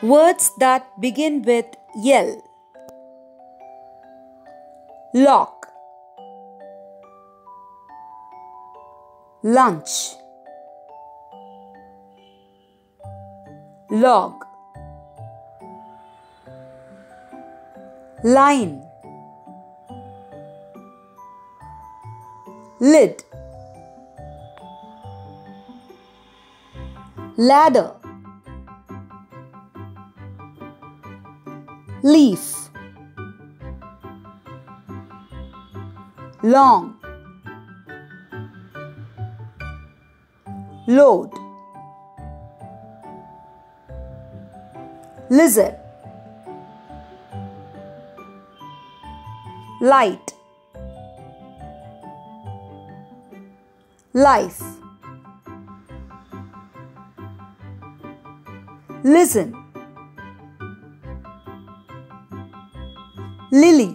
Words that begin with L. Lock, lunch, log, line, lid, ladder, leaf, long, load, lizard, light, life, listen, lily,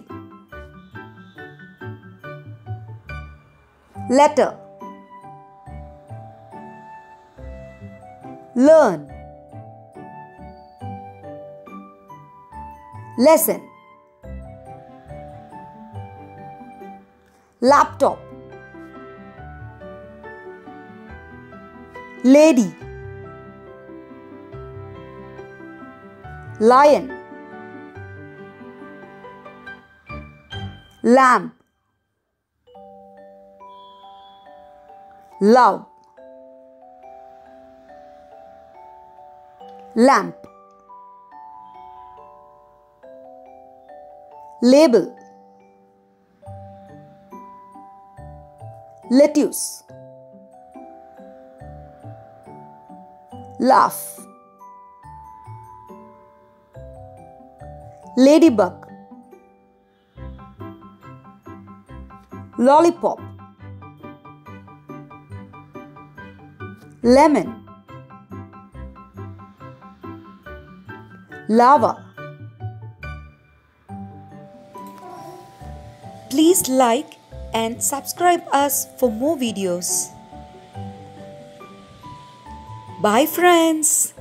letter, learn, lesson, laptop, lady, lion, lamp, love, lamp, label, lettuce, laugh, ladybug, lollipop, lemon, lava. Please like and subscribe us for more videos. Bye friends.